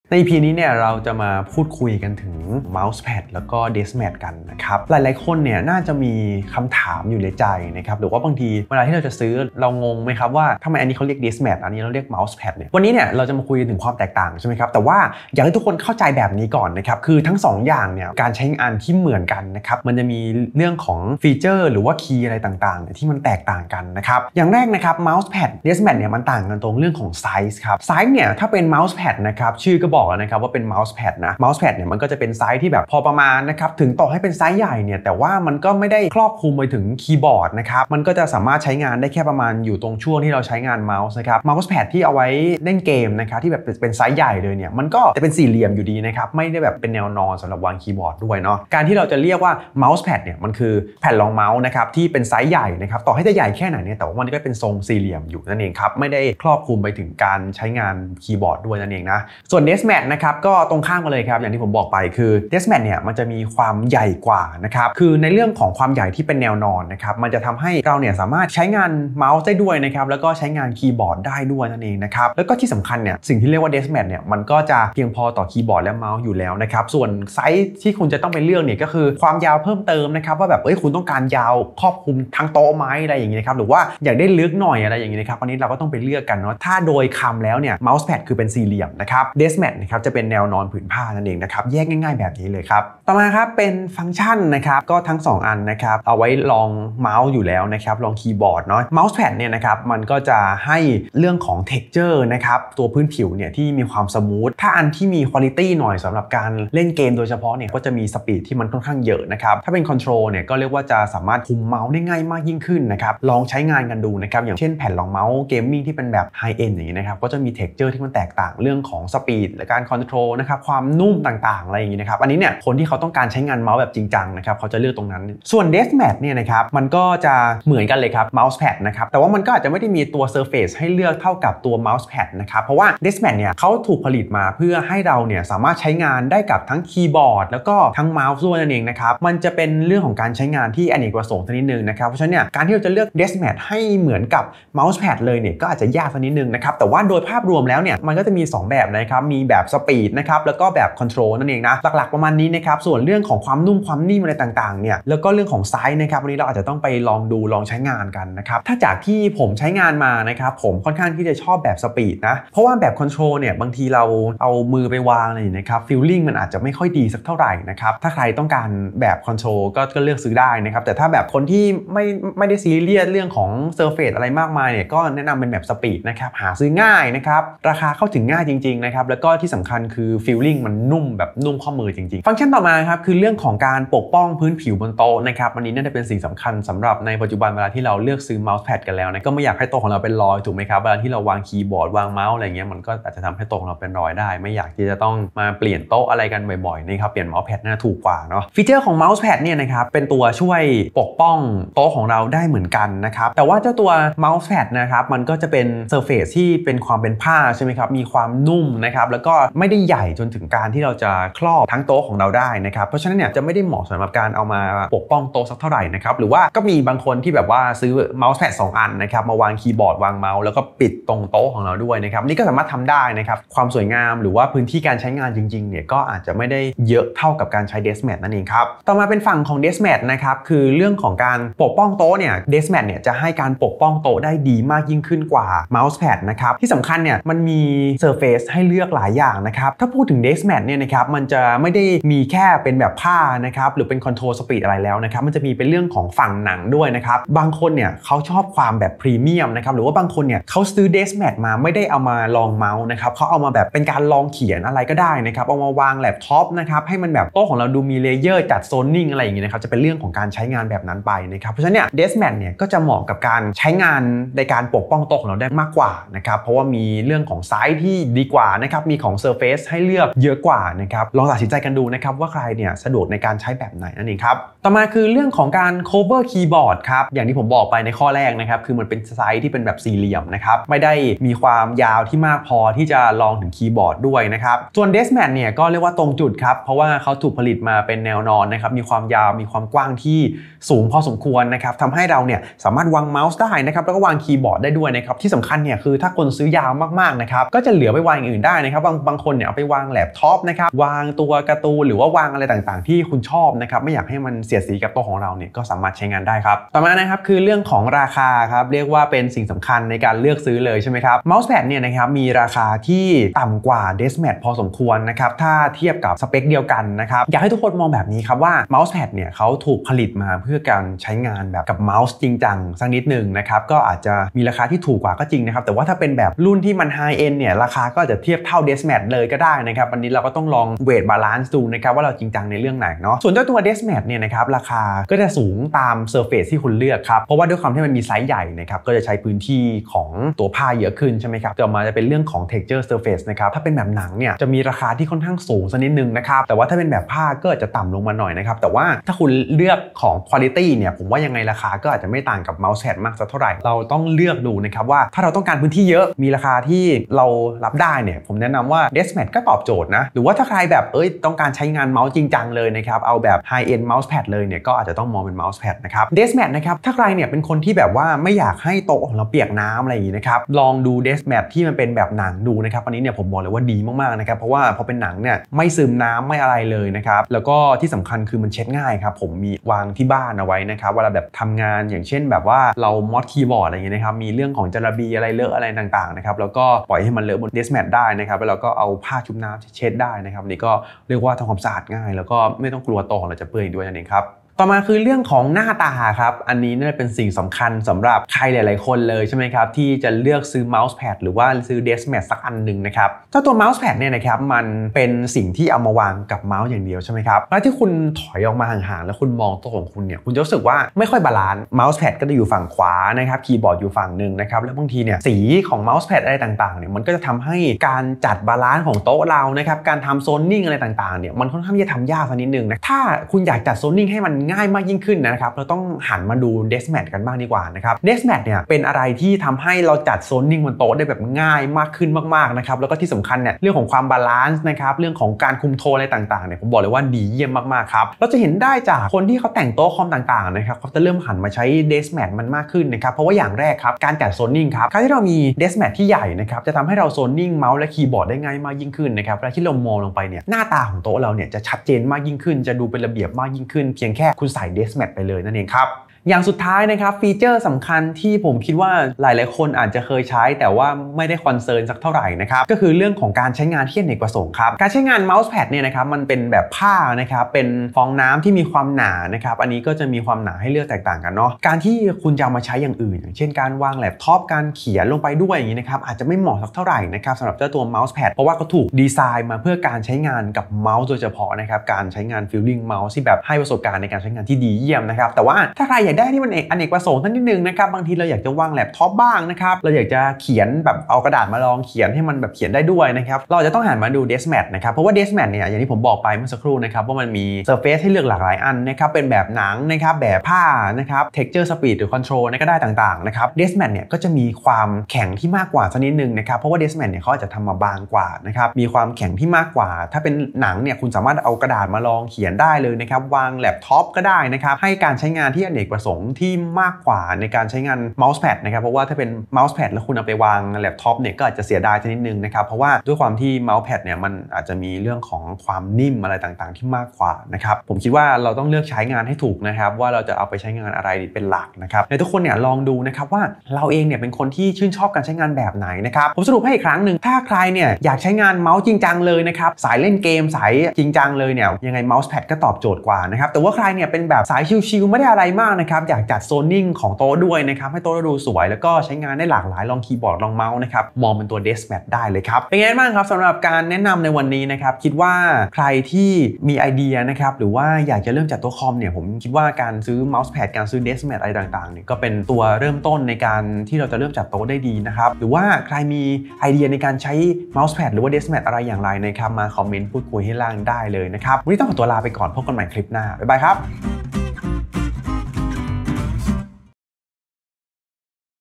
ใน EP นี้เนี่ยเราจะมาพูดคุยกันถึงเมาส์แพดแล้วก็เดสก์แมทกันนะครับหลายๆคนเนี่ยน่าจะมีคำถามอยู่ในใจนะครับหรือว่าบางทีเวลาที่เราจะซื้อเรางงไหมครับว่าทำไมอันนี้เขาเรียกเดสก์แมทอันนี้เราเรียกเมาส์แพดเนี่ยวันนี้เนี่ยเราจะมาคุยถึงความแตกต่างใช่ไหมครับแต่ว่าอยากให้ทุกคนเข้าใจแบบนี้ก่อนนะครับคือทั้ง2อย่างเนี่ยการใช้งานที่เหมือนกันนะครับมันจะมีเรื่องของฟีเจอร์หรือว่าคีย์อะไรต่างๆที่มันแตกต่างกันนะครับอย่างแรกนะครับเมาส์แพดเดสก์แมทเนี่ยมันต่างกันตรงเรื่องของไซส์ครับไซส์เนี่ยถ้าเป็นเมาส์แพดนะครับชื่อก็บอกแล้วนะครับว่าเป็นเมาส์แพดนะเมาส์แพดเนี่ยมันก็จะเป็นไซส์ที่แบบพอประมาณนะครับถึงต่อให้เป็นไซส์ใหญ่เนี่ยแต่ว่ามันก็ไม่ได้ครอบคลุมไปถึงคีย์บอร์ดนะครับมันก็จะสามารถใช้งานได้แค่ประมาณอยู่ตรงช่วงที่เราใช้งานเมาส์นะครับเมาส์แพดที่เอาไว้เล่นเกมนะครับที่แบบเป็นไซส์ใหญ่เลยเนี่ยมันก็จะเป็นสี่เหลี่ยมอยู่ดีนะครับไม่ได้แบบเป็นแนวนอนสำหรับวางคีย์บอร์ดด้วยเนาะการที่เราจะเรียกว่าเมาส์แพดเนี่ยมันคือแผ่นรองเมาส์นะครับที่เป็นไซส์ใหญ่นะครับต่อให้จะใหญ่แค่ไหนเนี่ยแต่ว่ามันก็เป็นทรงสี่เหลี่ยมอยู่นั่นเองครับไม่ได้ครอบคลุมไปถึงการใช้งานคีย์บอร์ดด้วยนั่นเองนะส่วนเดสก์แมทนะครับก็ตรงข้ามกันเลยครับอย่างที่ผมบอกไปคือเดสก์แมทเนี่ยมันจะมีความใหญ่กว่านะครับคือในเรื่องของความใหญ่ที่เป็นแนวนอนนะครับมันจะทำให้เราเนี่ยสามารถใช้งานเมาส์ได้ด้วยนะครับแล้วก็ใช้งานคีย์บอร์ดได้ด้วยนั่นเองนะครับแล้วก็ที่สำคัญเนี่ยสิ่งที่เรียกว่าเดสก์แมทเนี่ยมันก็จะเพียงพอต่อคีย์บอร์ดและเมาส์อยู่แล้วนะครับส่วนไซส์ที่คุณจะต้องไปเลือกเนี่ยก็คือความยาวเพิ่มเติมนะครับว่าแบบคุณต้องการยาวครอบคลุมทั้งโต๊ะไม้อะไรอย่างเงี้ยครับหรือว่าอยากได้ลึกหน่อยอะไรอย่างเงี้ยนะครับอันนี้เราก็ต้องไปเลือกกันเนาะถ้าโดยคำแล้วเนี่ยเมาส์แพดคือเป็นสี่เหลี่ยมนะครับเดสก์แมทนะครับจะเป็นแนวนอนผืนผ้านั่นเองนะครับแยกง่ายๆแบบนี้เลยครับต่อมาครับเป็นฟังก์ชันนะครับก็ทั้ง2อันนะครับเอาไว้รองเมาส์อยู่แล้วนะครับรองคีย์บอร์ดเนาะเมาส์แพดเนี่ยนะครับมันก็จะให้เรื่องของ texture นะครับตัวพื้นผิวเนี่ยที่มีความสมูทถ้าอันที่มีคุณภาพหน่อยสำหรับการเล่นเกมโดยเฉพาะเนี่ยก็จะมีสปีดที่มันค่อนข้างเยอะนะครับถ้าเป็นคอนโทรลเนี่ยก็เรียกว่าจะสามารถคุมเมาส์ได้ง่ายมากยิ่งขึ้นนะครับลองใช้งานกันดูนะครับอย่างเช่นแผ่นรองเมาส์เกมมิ่งที่เป็นแบบไฮเอ็นด์อย่างนี้นะครับก็จะมี texture ที่มันแตกต่างเรื่องของสปีดและการคอนโทรลนะครับความนุ่มต่างๆอะไรอย่างนี้นะครับอันนี้เนี่ยคนที่เขาต้องการใช้งานเมาส์แบบจริงจังนะครับเขาจะเลือกตรงนั้นส่วน Desk Mat เนี่ยนะครับมันก็จะเหมือนกันเลยครับ Mouse Pad นะครับแต่ว่ามันก็อาจจะไม่ได้มีตัว Surface ให้เลือกเท่ากับตัว Mouse Pad นะครับเพราะว่า Desk Mat เนี่ยเขาถูกผลิตมาเพื่อให้เราเนี่ยสามารถใช้งานได้กับทั้งคีย์บอร์ดแล้วก็ทั้งเมาส์ด้วยนั่นเองนะครับมันจะเป็นเรื่องของการใช้งานที่อเนกประสงค์นิดนึงนะครับเพราะฉะนั้นเนี่ยการที่เราจะเลือก Desk Mat ให้เหมือนกับ Mouse Pad เลยเนี่ยก็อาจจะยากสักนิดนึงนะครับแต่ว่าโดยภาพรวมแล้วเนี่ยมันก็จะมี2แบบนะครับมีแบบ Speed นะครับแล้วก็แบบ Control นั่นเองนะหลักๆประมาณนี้นะครับส่วนเรื่องของความนุ่มความนิ่มอะไรต่างๆเนี่ยแล้วก็เรื่องของไซส์นะครับวันนี้เราอาจจะต้องไปลองดูลองใช้งานกันนะครับถ้าจากที่ผมใช้งานมานะครับผมค่อนข้างที่จะชอบแบบสปีดนะเพราะว่าแบบคอนโทรลเนี่ยบางทีเราเอามือไปวางอะไรนะครับฟีลลิ่งมันอาจจะไม่ค่อยดีสักเท่าไหร่นะครับถ้าใครต้องการแบบคอนโทรลก็เลือกซื้อได้นะครับแต่ถ้าแบบคนที่ไม่ได้ซีเรียสเรื่องของเซอร์เฟซอะไรมากมายเนี่ยก็แนะนำเป็นแบบสปีดนะครับหาซื้อง่ายนะครับราคาเข้าถึงง่ายจริงๆนะครับแล้วก็ที่สำคัญคือฟีลลิ่งมันนุ่มแบบนุ่มข้อมือจริงๆฟังก์ชันต่อมาครับคือเรื่องของการปกป้องพื้นผิวบนโต๊ะนะครับวันนี้น่าจะเป็นสิ่งสำคัญสำหรับในปัจจุบันเวลาที่เราเลือกซื้อเมาส์แพดกันแล้วนะก็ไม่อยากให้โต๊ะของเราเป็นรอยถูกไหมครับเวลาที่เราวางคีย์บอร์ดวางเมาส์อะไรเงี้ยมันก็อาจจะทำให้โต๊ะของเราเป็นรอยได้ไม่อยากที่จะต้องมาเปลี่ยนโต๊ะอะไรกันบ่อยๆนะครับเปลี่ยนเมาส์แพดน่าถูกกว่าเนาะฟีเจอร์ของเมาส์แพดเนี่ยนะครับเป็นตัวช่วยปกป้องโต๊ะของเราได้เหมือนกันนะครับแต่ว่าเจ้าตัวเมาส์แพดนะครับมันก็จะเป็นเซอร์เฟซที่เป็นความเป็นผ้าใช่ไหมครับมีความนุ่มนะครับแล้วก็ไม่ได้ใหญ่จนถึงการที่เราจะครอบทั้งโต๊ะของเราได้นะครับเพราะฉะนั้นเนี่ยจะไม่ได้เหมาะสำหรับการเอามาปกป้องโต๊ะสักเท่าไหร่นะครับหรือว่าก็มีบางคนที่แบบว่าซื้อเมาส์แพด2อันนะครับมาวางคีย์บอร์ดวางเมาส์แล้วก็ปิดตรงโต๊ะของเราด้วยนะครับนี่ก็สามารถทำได้นะครับความสวยงามหรือว่าพื้นที่การใช้งานจริงๆเนี่ยก็อาจจะไม่ได้เยอะเท่ากับการใช้ Desk Mat นั่นเองครับต่อมาเป็นฝั่งของ Desk Mat นะครับคือเรื่องของการปกป้องโต๊ะเนี่ย Desk Mat เนี่ยจะให้การปกป้องโต๊ะได้ดีมากยิ่งขึ้นกว่า Mouse Pad นะครับที่สำคัญเนี่ยมันมี Surface ให้เลือกหลายอย่างนะครับถ้าพูดถึง Desk Mat เนี่ยนะครับมันจะไม่ได้มีแค่เป็นแบบผ้านะครับหรือเป็น Control Speed อะไรแล้วนะครับมันจะมีเป็นเรื่องของฝั่งหนังด้วยนะครับบางคนเนี่ยเขาชอบความแบบพรีเมียมนะครับหรือว่าบางคนเนี่ยเขาซื้อ Desk Mat มาไม่ได้เอามาลองเมาส์นะครับเขาเอามาแบบเป็นการลองเขียนอะไรก็ได้นะครับเอามาวางแล็ปท็อปนะครับให้มันแบบโต๊ะของเราดูมีเลเยอร์จัดโซนนิ่งอะไรอย่างเงี้ยนะครับจะเป็นเรื่องของการใช้งานแบบนั้นไปนะครับเพราะฉะนั้นเนี่ย Desk Mat เนี่ยก็จะเหมาะกับการใช้งานในการปกป้องโต๊ะของเราได้มากกว่านะครับเพราะว่ามีเรื่องของไซส์ที่ดีกว่านะครับมีของ Surface ให้เลือกเยอะกว่านะครับลองตัดสินใจกันดูนะครับว่าใครเนี่ยสะดวกในการใช้แบบไหนนั่นเองครับต่อมาคือเรื่องของการ cover keyboard ครับอย่างที่ผมบอกไปในข้อแรกนะครับคือมันเป็นไซส์ที่เป็นแบบสี่เหลี่ยมนะครับไม่ได้มีความยาวที่มากพอที่จะรองถึงคีย์บอร์ดด้วยนะครับส่วน Desk Mat เนี่ยก็เรียกว่าตรงจุดครับเพราะว่าเขาถูกผลิตมาเป็นแนวนอนนะครับมีความยาวมีความกว้างที่สูงพอสมควรนะครับทำให้เราเนี่ยสามารถวางเมาส์ได้นะครับแล้วก็วางคีย์บอร์ดได้ด้วยนะครับที่สำคัญเนี่ยคือถ้าคนซื้อยาวมากๆนะครับก็จะเหลือไปวางอย่างอื่นได้นะครับบางคนเนี่ยเอาไปวางแล็ปท็อปนะครับวางตัวการ์ตูนหรือว่าวางอะไรต่างๆที่คุณชอบนะครับไม่อยากให้มันเสียดสีกับโต๊ะของเราเนี่ยก็สามารถใช้งานได้ครับต่อมานะครับคือเรื่องของราคาครับเรียกว่าเป็นสิ่งสำคัญในการเลือกซื้อเลยใช่ไหมครับเมาส์แพดเนี่ยนะครับมีราคาที่ต่ำกว่าเดสก์แมทพอสมควรนะครับถ้าเทียบกับสเปคเดียวกันนะครับอยากให้ทุกคนมองแบบนี้ครับว่าเมาส์แพดเนี่ยเขาถูกผลิตมาเพื่อการใช้งานแบบกับเมาส์จริงจังสักนิดนึงนะครับก็อาจจะมีราคาที่ถูกกว่าก็จริงนะครับแต่ว่าถ้าเป็นแบบรุ่นที่มันไฮเอ็นเนี่ยราคาก็จะเทียบเท่าเดสก์แมทเลยก็ได้นะครับวันนี้เราก็ต้องลองเวทบาลานซ์ดูนะครับว่าเราจริงจังในเรื่องไหนเนาะส่วนเจ้าตัวเดสก์แมทเนี่ยนะครับราคาก็จะสูงตามเซอร์เฟซที่คุณเลือกครับเพราะว่าด้วยความที่มันมีไซส์ใหญ่นะครับก็จะใช้พื้นที่ของตัวผ้าเยอะขึ้นใช่ไหมครับต่อมาจะเป็นเรื่องของ texture surface นะครับถ้าเป็นแบบหนังเนี่ยจะมีราคาที่ค่อนข้างสูงสักนิดนึงนะครับแต่ว่าถ้าเป็นแบบผ้าก็จะต่ำลงมาหน่อยนะครับแต่ว่าถ้าคุณเลือกของ quality เนี่ยผมว่ายังไงราคาก็อาจจะไม่ต่างกับ mouse pad มากสักเท่าไหร่เราต้องเลือกดูนะครับว่าถ้าเราต้องการพื้นที่เยอะมีราคาที่เรารับได้เนี่ยผมแนะนำว่า desk mat ก็ตอบโจทย์นะหรือว่าถ้าใครแบบต้องการใช้งานเมาส์จริงจังเลยนะครับเอาแบบ high end mouse pad เลยเนี่ยก็อาจจะต้องมองเป็น mouse pad นะครับ desk mat นะครับถ้าใครเนี่ยเป็นคนที่แบบว่าไม่อยากให้โต๊ะของเราเปียกน้ำอะไรอย่างนี้นะครับลองดู desk mat ที่มันเป็นแบบหนังดูนะครับอันนี้เนี่ยผมบอกเลยว่าดีมากๆนะครับเพราะว่าพอเป็นหนังเนี่ยไม่ซึมน้ำไม่อะไรเลยนะครับแล้วก็ที่สำคัญคือมันเช็ดง่ายครับผมมีวางที่บ้านเอาไว้นะครับเวลาแบบทำงานอย่างเช่นแบบว่าเรามอดคีย์บอร์ดอะไรอย่างเงี้ยนะครับมีเรื่องของจาระบีอะไรเลอะอะไรต่างๆนะครับแล้วก็ปล่อยให้มันเลอะบน desk mat ได้นะครับแล้วเราก็เอาผ้าชุบน้ำเช็ดได้นะครับนี่ก็เรียกว่าทำความสะอาดง่ายแล้วก็ไม่ต้องกลัวโต๊ะของเราจะเปื้อนด้วยนั่นเองครับต่อมาคือเรื่องของหน้าตาครับอันนี้น่าจะเป็นสิ่งสำคัญสำหรับใครหลายๆคนเลยใช่ไหมครับที่จะเลือกซื้อเมาส์แพดหรือว่าซื้อเดสก์แมทสักอันหนึ่งนะครับเจ้าตัวเมาส์แพดเนี่ยนะครับมันเป็นสิ่งที่เอามาวางกับเมาส์อย่างเดียวใช่ไหมครับแล้วที่คุณถอยออกมาห่างๆแล้วคุณมองตัวของคุณเนี่ยคุณจะรู้สึกว่าไม่ค่อยบาลานซ์เมาส์แพดก็จะอยู่ฝั่งขวานะครับคีย์บอร์ดอยู่ฝั่งหนึ่งนะครับแล้วบางทีเนี่ยสีของเมาส์แพดอะไรต่างๆเนี่ยมันก็จะทำให้การจัดบาลานซ์ของโต๊ะเรานะครับการทำโซนนิ่งอะไรต่างๆเนี่ยมันค่อนข้างที่จะทำยากสักนิดนึงนะถ้าคุณอยากจัดโซนนิ่งให้มันง่ายมากยิ่งขึ้นนะครับเราต้องหันมาดู desk mat กันบ้างดีกว่านะครับ desk mat เนี่ยเป็นอะไรที่ทำให้เราจัดโซนนิ่งบนโต๊ะได้แบบง่ายมากขึ้นมากๆนะครับแล้วก็ที่สำคัญเนี่ยเรื่องของความบาลานซ์นะครับเรื่องของการคุมโทนอะไรต่างๆเนี่ยผมบอกเลยว่าดีเยี่ยมมากๆครับเราจะเห็นได้จากคนที่เขาแต่งโต๊ะคอมต่างๆนะครับเขาจะเริ่มหันมาใช้ desk mat มันมากขึ้นนะครับเพราะว่าอย่างแรกครับการจัดโซนนิ่งครับการที่เรามี desk mat ที่ใหญ่นะครับจะทำให้เราโซนนิ่งเมาส์และคีย์บอร์ดได้ง่ายมากยิ่งขึ้นนะครับและที่เรามองลงไปเนี่ยหน้าตาของโต๊ะเราเนี่ยจะชัดเจนมากยิ่งขึ้นจะดูเป็นระเบียบมากยิ่งขึ้นเพียงแค่คุณใส่ desk mat ไปเลยนั่นเองครับอย่างสุดท้ายนะครับฟีเจอร์สำคัญที่ผมคิดว่าหลายๆคนอาจจะเคยใช้แต่ว่าไม่ได้คอนเซิร์นสักเท่าไหร่นะครับก็คือเรื่องของการใช้งานที่อเนกประสงค์ครับการใช้งานเมาส์แพดเนี่ยนะครับมันเป็นแบบผ้านะครับเป็นฟองน้ำที่มีความหนานะครับอันนี้ก็จะมีความหนาให้เลือกแตกต่างกันเนาะการที่คุณจะเอามาใช้อย่างอื่นอย่างเช่นการวางแล็ปท็อปการเขียนลงไปด้วยอย่างนี้นะครับอาจจะไม่เหมาะสักเท่าไหร่นะครับสำหรับเจ้าตัวเมาส์แพดเพราะว่าเขาถูกดีไซน์มาเพื่อการใช้งานกับเมาส์โดยเฉพาะนะครับการใช้งานฟีลลิ่งเมาส์ที่แบบให้ประสบการณ์ในการใช้งานที่ดีเยี่ยมนะครับแต่ว่าถ้าใครอยากได้ที่มันอเนกประสงค์นิดนึงนะครับบางทีเราอยากจะวางแล็ปท็อปบ้างนะครับเราอยากจะเขียนแบบเอากระดาษมาลองเขียนให้มันแบบเขียนได้ด้วยนะครับเราจะต้องหันมาดู desk mat นะครับเพราะว่า desk mat เนี่ยอย่างที่ผมบอกไปเมื่อสักครู่นะครับว่ามันมี surface ให้เลือกหลากหลายอันนะครับเป็นแบบหนังนะครับแบบผ้านะครับ texture speed หรือ control ก็ได้ต่างๆนะครับ desk mat เนี่ยก็จะมีความแข็งที่มากกว่าสักนิดนึงนะครับเพราะว่า desk mat เนี่ยเขาอาจจะทำมาบางกว่านะครับมีความแข็งที่มากกว่าถ้าเป็นหนังเนี่ยคุณสามารถเอากระดาษมาลองเขียนได้เลยนะครับวางแล็ปท็อปก็ได้นะครับให้การใช้งานที่อเนกประสงค์ที่มากกว่าในการใช้งานเมาส์แพดนะครับเพราะว่าถ้าเป็นเมาส์แพดแล้วคุณเอาไปวางแล็ปท็อปเนี่ยก็อาจจะเสียดายนิดนึงนะครับเพราะว่าด้วยความที่เมาส์แพดเนี่ยมันอาจจะมีเรื่องของความนิ่มอะไรต่างๆที่มากกว่านะครับผมคิดว่าเราต้องเลือกใช้งานให้ถูกนะครับว่าเราจะเอาไปใช้งานอะไรเป็นหลักนะครับในทุกคนเนี่ยลองดูนะครับว่าเราเองเนี่ยเป็นคนที่ชื่นชอบการใช้งานแบบไหนนะครับผมสรุปให้อีกครั้งหนึ่งถ้าใครเนี่ยอยากใช้งานเมาส์จริงจังเลยนะครับสายเล่นเกมสายจริงจังเลยเนี่ยยังไงเมาส์แพดก็ตอบโจทย์กว่านะครับแต่ว่าใครเนี่ยเป็นแบบสายชิลๆไม่ได้อะไรมากนะครับอยากจัดโซนนิ่งของโต๊ะด้วยนะครับให้โต๊ะดูสวยแล้วก็ใช้งานได้หลากหลายลองคีย์บอร์ดลองเมาส์นะครับมองเป็นตัว desk mat ได้เลยครับเป็นไงบ้างครับสำหรับการแนะนำในวันนี้นะครับคิดว่าใครที่มีไอเดียนะครับหรือว่าอยากจะเริ่มจัดโต๊ะคอมเนี่ยผมคิดว่าการซื้อเมาส์แพดการซื้อ desk mat อะไรต่างๆเนี่ยก็เป็นตัวเริ่มต้นในการที่เราจะเริ่มจัดโต๊ะได้ดีนะครับหรือว่าใครมีไอเดียในการใช้เมาส์แพดหรือว่า desk mat อะไรอย่างไรนะครับมาคอมเมนต์พูดคุยให้ล่างได้เลยนะครับวันนี้ต้องขอตัวลาไปก่อนพบกันใหม่คลิปหน้าบ๊ายบายครับ